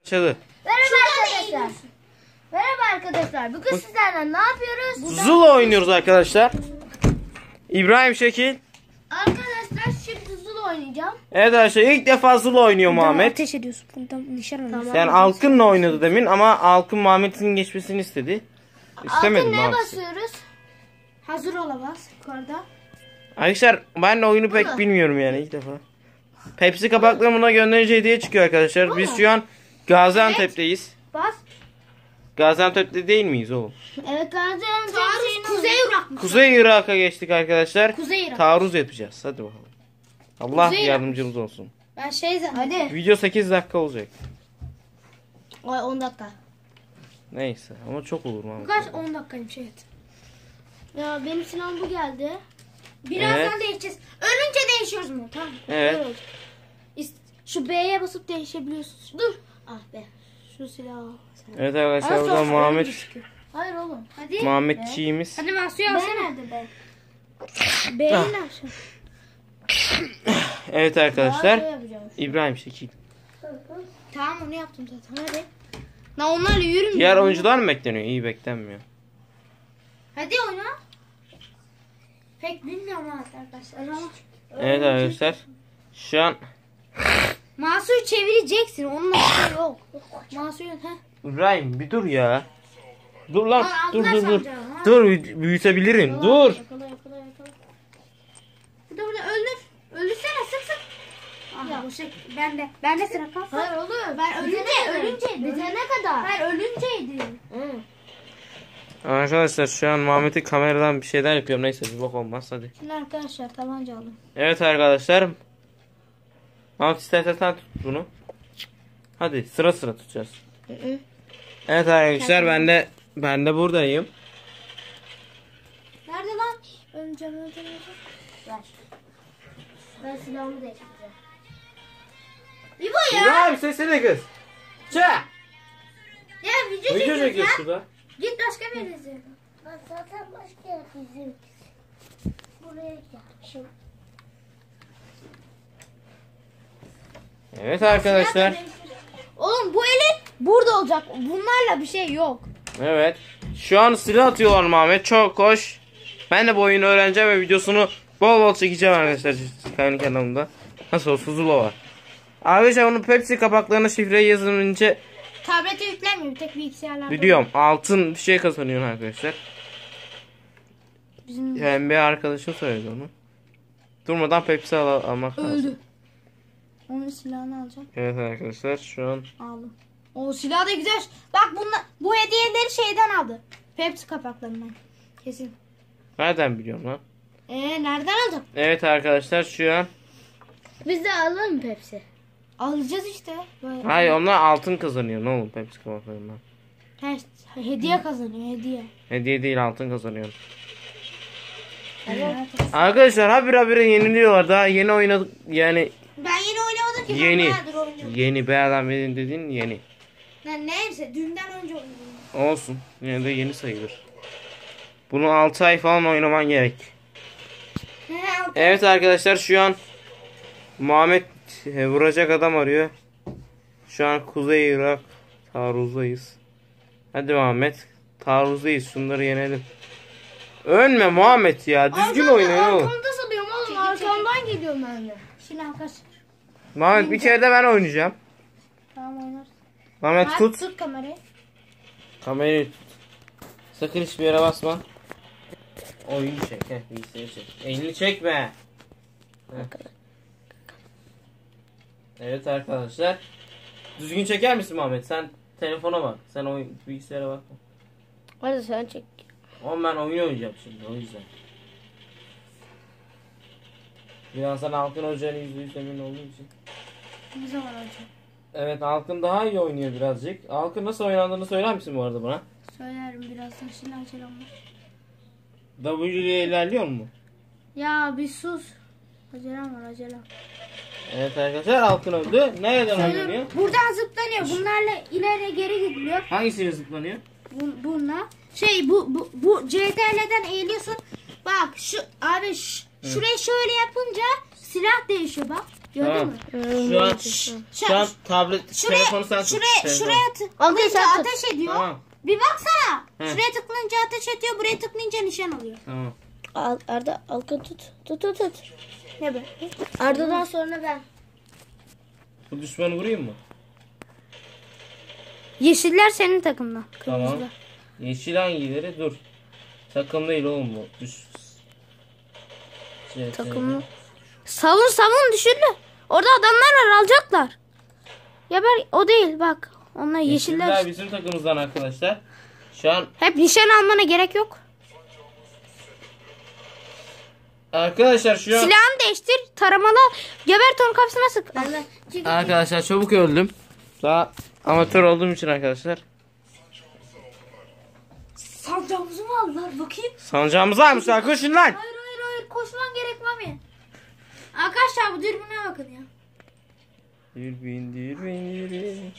Başladı. Merhaba arkadaşlar. Bugün sizlerle ne yapıyoruz? Zula oynuyoruz arkadaşlar. İbrahim Şekil. Arkadaşlar şimdi Zula oynayacağım. Evet arkadaşlar ilk defa Zula oynuyor Muhammed. Ateş ediyorsun. Bundan nişan alıyorsun. Yani Alkın'la oynadı demin ama Alkın Muhammed'in geçmesini istedi. İstemedim. Altın neye basıyoruz? Hazır olamaz yukarıda. Arkadaşlar ben de oyunu pek bilmiyorum yani ilk defa. Pepsi kapaklarına gönderince hediye çıkıyor arkadaşlar. Biz şu an Gaziantep'teyiz. Bas. Gaziantep'te değil miyiz oğlum? Evet Gaziantep. Kuzey Irak. Kuzey Irak'a geçtik arkadaşlar. Kuzey Irak. Taarruz yapacağız. Hadi bakalım. Allah Kuzey Irak. yardımcımız olsun. Ben zannediyorum. Hadi. Video 8 dakika olacak. Ay 10 dakika. Neyse ama çok olur Muhammed. Kaç 10 dakikaymış evet. Ya benim silahım bu geldi. Birazdan Evet. değişeceğiz. Ölünce değişiyoruz mu? Tamam. Evet. Şu B'ye basıp değişebiliyorsun. Dur. Ah be. Şu silahı. Evet arkadaşlar burada Muhammed Hayır oğlum. Hadi. Muhammedçiğimiz. Hadi Masu'yu B alsana. nerede be? B'yi ne yapacağım? Evet arkadaşlar. Daha yapacağım. İbrahim Şekil. Tamam onu yaptım zaten hadi. Na onlarla yürümüyor. Diğer oyuncular mı bekleniyor? İyi beklenmiyor. Hadi oyna. Pek bilmiyorum arkadaşlar ama. Evet arkadaşlar. Şu an Masu'yu çevireceksin. Onun bir şey yok. Masu'yu İbrahim bir dur ya. Dur lan. Aa, Dur Allah dur dur. sanacağım, ha. Dur büyütebilirim. Dur. Yakala. Burada öldür. Öldürsene sık sık. Ah bu şey bende sıra kalsın. Hayır oğlum. Ben ölünceydi. Bitene kadar. Ben ölünceydi. Arkadaşlar şu an Muhammed'in kameradan bir şeyler yapıyorum. Neyse bir bok olmaz hadi. Şimdi arkadaşlar tabanca alın. Evet arkadaşlar. Muhammed istersen sen tut bunu. Hadi sıra sıra tutacağız. Evet arkadaşlar ben de buradayım. Nerede lan? Öleceğim. Ver. Ben silahımı değiştireceğim. İbo ya. İbrahim sesini kız. Ça. Ya video Video çekiyoruz çekiyoruz ya. şurada. Git başka bir yere izle. Ben zaten başka yer izledim. Buraya gelmişim. Evet arkadaşlar. Oğlum bu elin burada olacak. Bunlarla bir şey yok. Evet. Şu an silah atıyorlar Muhammed. Çok hoş. Ben de bu oyunu öğreneceğim ve videosunu bol bol çekeceğim arkadaşlar. Kendi kanalımda. Nasıl olsa Zula var. Arkadaşlar onun Pepsi kapaklarına şifreyi yazınca Tablete yüklenmiyor. Bir tek bilgisayarlarda. biliyorum altın bir şey kazanıyorsun arkadaşlar. Bizim Yani bir arkadaşım söyledi onu. Durmadan Pepsi almak lazım. öldü. Onun silahını alacağım. Evet arkadaşlar şu an Aldım. O silah da güzel. Bak bu hediyeleri şeyden aldı. Pepsi kapaklarından. Kesin. nereden biliyorum lan? Nereden alacak? Evet arkadaşlar şu an Biz de alalım mı Pepsi? Alacağız işte. Böyle. hayır onlar altın kazanıyor ne oğlum Pepsi kapaklarından. Hediye kazanıyor hediye. Hediye değil altın kazanıyor. Evet. Arkadaşlar habire yeniliyorlar daha yeni oynadık yani Ben yeni oynamadım ki. yeni. Ben bayağıdır oynuyorum. Yeni be adam benim dediğin yeni. Neyse dünden önce oynuyorum. Olsun yine de yeni sayılır. Bunu 6 ay falan oynaman gerek. Evet arkadaşlar şu an Muhammed vuracak adam arıyor. Şu an Kuzey Irak taarruzdayız. Hadi Muhammed taarruzdayız şunları yenelim. Ölme Muhammed ya düzgün oyna oğlum. Arkamda salıyorum oğlum. Arkamdan geliyorum ben de. Şimdi arkadaşlar. Muhammed bir kere de ben oynayacağım. Tamam oynarsın. Muhammed tut. Tut kamerayı. Kamerayı tut. Sakın hiçbir yere basma. Oyunu çek. Bilgisayarı çek. Elini çekme. Heh. Evet arkadaşlar. Düzgün çeker misin Muhammed? Sen telefona bak. Sen bilgisayara bakma. Hadi sen çek. Ama ben oyun oynayacağım şimdi o yüzden. Birazdan Halkın Hoca'nın %100 emin olduğu için. Ne zaman olacak? Evet Halkın daha iyi oynuyor birazcık. Halkın nasıl oynandığını söyler misin bu arada bana? Söylerim birazdan. Şimdi selamlar. W ile ilerliyor mu? Ya bir sus. Acelem var acelem. Evet arkadaşlar Halkın öldü. Nereden oynanıyor? Buradan zıplanıyor. Bunlarla ileri geri gidiliyor. Hangisiyle zıplanıyor? Bununla. Bu CTRL'den eğiliyorsun. Bak şu abi şurayı şöyle yapınca silah değişiyor bak. Gördün Tamam. mü? Şu an tablet telefonu sen tut. Şuraya Amca tıklayınca sen tut. ateş ediyor. Tamam. Bir baksana. He. Şuraya tıklayınca ateş ediyor. Buraya tıklayınca nişan alıyor. Tamam. Arda Alkan tut. Tut. Ne be? Arda'dan sonra ben. Bu düşmanı vurayım mı? Yeşiller senin takımdan. Tamam. Yeşil hangileri? Dur. Takım değil oğlum bu. Takımlı. Savun düşürdü. Orada adamlar var, alacaklar. Ya ben o değil bak. Onlar yeşiller. Yeşiller bizim takımımızdan arkadaşlar. Şu an Hep nişan almana gerek yok. arkadaşlar şu an Silahını değiştir. Taramalı. Gebert onun kafasına sık. arkadaşlar çabuk öldüm. Daha amatör olduğum için arkadaşlar. Sancağımızı mı aldılar? Bakayım. Sancağımızı almışlar. Koşun lan. Hayır. Koşman gerek Mami. Arkadaşlar bu dürbüne bakın ya. Dürbün.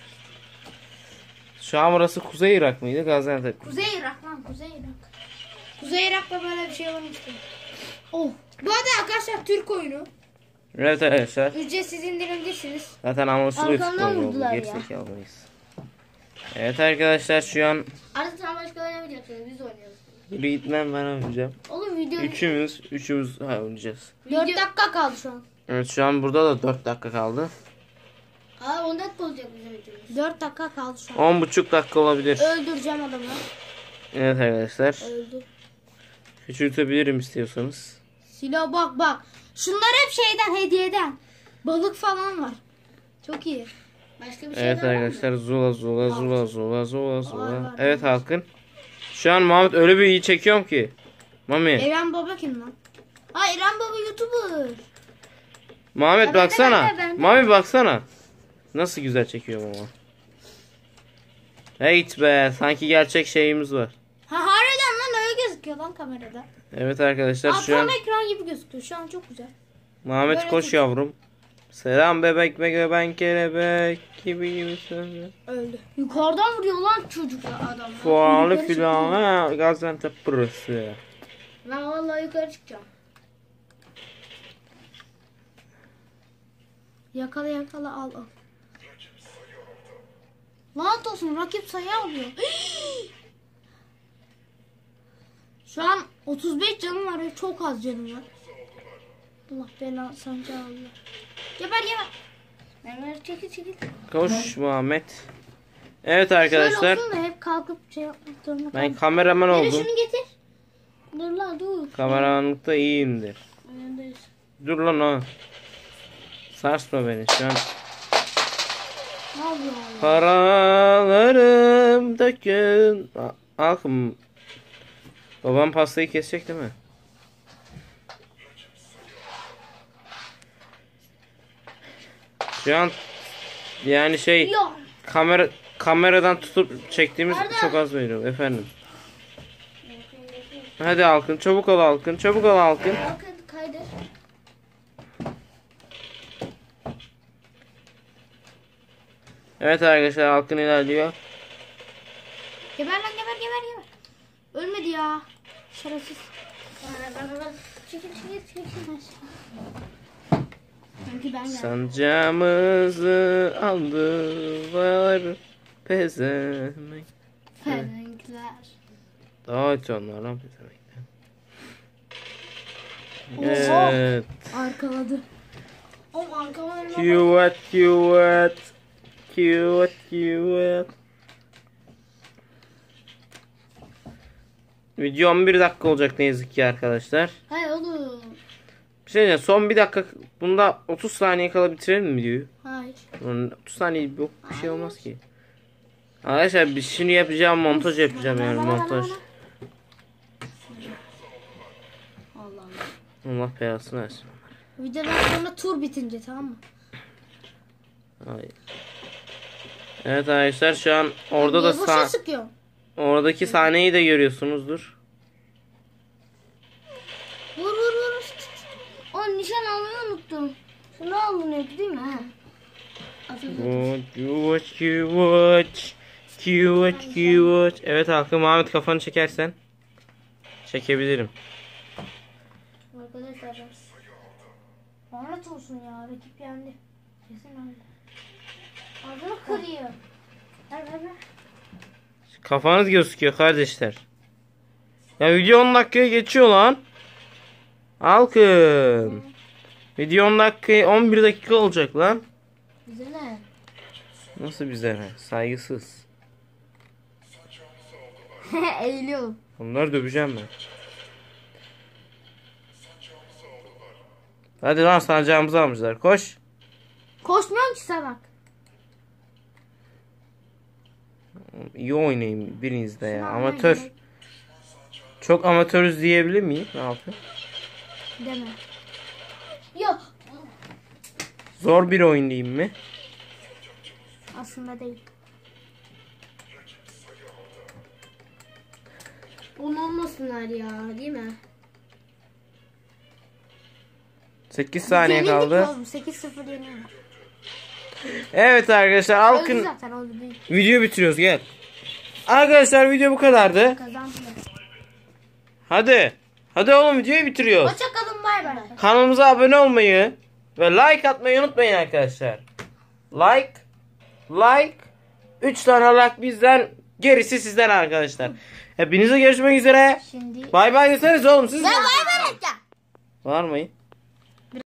Şu an burası Kuzey Irak mıydı? Gaziantep. Kuzey Irak lan. Kuzey Irak. Kuzey Irak'ta böyle bir şey olmuştu. Oh. Bu arada arkadaşlar Türk oyunu. Evet arkadaşlar. Ücretsiz indirebilirsiniz. Zaten anlaşılıyor. Arkamdan futbol vurdular oldu. ya. Gerizekalı mıyız? Evet arkadaşlar şu an Arda sen başka oynamayacaksınız. Biz oynuyoruz. bir gitmem ben oynayacağım. Oğlum video. Üçümüz oynayacağız. 4 dakika kaldı şu an. Evet şu an burada da 4 dakika kaldı. 10 dakika olacak bizim videomuz. 4 dakika kaldı şu an. 10,5 dakika olabilir. Öldüreceğim adamı. Evet arkadaşlar. Öldü. Küçültebilirim istiyorsanız. Silah bak. Şunlar hep şeyden, hediyeden. Balık falan var. Çok iyi. Başka bir şey Evet var mı? arkadaşlar Zula. Var. Evet Halkın. Şu an Mahmut öyle bir iyi çekiyorum ki. Mami. Eren Baba kim lan? Ha Eren Baba YouTuber. Muhammed baksana. ben de. Mami baksana. Nasıl güzel çekiyorum ama. Heyt be sanki gerçek şeyimiz var. Ha harbiden lan öyle gözüküyor lan kamerada. Evet arkadaşlar şu Tam an ekran gibi gözüküyor. Şu an çok güzel. Muhammed Böyle koş tut. yavrum. Selam bebek be ben kelebek gibi söyle. Öldü. Yukarıdan vuruyor lan çocuk adam. Fuarlı Yukarı filan ha Gaziantep burası. Ben vallahi yukarı çıkacağım. Yakala al. Lanet olsun rakip sayı alıyor. Şu an 35 canım var ve çok az canım var. Allah bela sancağı alıyor. Geber. Mehmet çekil. Koş Muhammed. Evet Şöyle arkadaşlar olsun da hep kalkıp şey yapmak zorunda ben kaldım. kameraman Beni oldum. şunu getir. Dur lan dur. Kameramanlıkta iyiyimdir. Oyundayız. Dur lan o. Sarsma beni şu an. Ne yapıyorsun? Paralarım dökün. Halkım. Babam pastayı kesecek değil mi? Şu an yani şey Yok. kameradan tutup çektiğimiz çok az veriyor efendim. Hadi Halkın çabuk ol Halkın çabuk ol Halkın. Bakın kaydır. Evet arkadaşlar Halkın ilerliyor. Geber lan geber. Ölmedi ya. Şerefsiz. Bana. Çekil. Sanki ben geldim. Sancağımızı aldılar pezemek. Renkler. Daha öte onlar lan pezemekler. Oha. Evet. Arkaladı. Oğlum arkama önüme bak. Cute. Video 11 dakika olacak ne yazık ki arkadaşlar. Hayır oğlum. Bir şey diyeceğim, son bir dakika bunda 30 saniye kala bitirelim mi videoyu? Hayır. 30 saniye yok bir şey olmaz ki. Arkadaşlar bir şimdi yapacağım montaj yapacağım yani montaj. Allah. Allah belasını versin. Videodan sonra tur bitince tamam mı? Hayır. Evet arkadaşlar şu an orada da Niye boşa sıkıyorsun? oradaki sahneyi de görüyorsunuzdur. Vur. O nişan almayı unuttum. Şunu alınıyordu değil mi? Ha. Watch. Evet Hakkı Muhammed kafanı çekersen çekebilirim. Arkadaşlar Lanet olsun ya. Rakip yendi. Kesin öyle. Ağzını kırıyor. Ver ver ver. Kafanız gözüküyor kardeşler. Ya video 10 dakikaya geçiyor lan. Halkım. Video 10 dakika 11 dakika olacak lan. Bize ne? Nasıl bize ne? Saygısız. Eğiliyorum. Onları döveceğim ben. Hadi lan sancağımızı almışlar. Koş. Koşmuyorum ki salak. İyi oynayayım biriniz de ya. Şunu Amatör. almayın. Çok amatörüz diyebilir miyim? Ne yapayım? Deme. Yok. Zor bir oyun diyeyim mi? Aslında değil. Onu olmasınlar ya, değil mi? 8 saniye kaldı. 8-0 yeniyorum. Evet arkadaşlar Öldü Halkın zaten, öldü değil. video bitiriyoruz gel. Arkadaşlar video bu kadardı. Kazandılar. Hadi. Hadi oğlum videoyu bitiriyoruz. Hoşçakalın, bay bay. Kanalımıza abone olmayı ve like atmayı unutmayın arkadaşlar. Like 3 tane like bizden, gerisi sizden arkadaşlar. Hepinize görüşmek üzere. Şimdi. Bay bay deseniz oğlum siz. Bay bay. Var mı?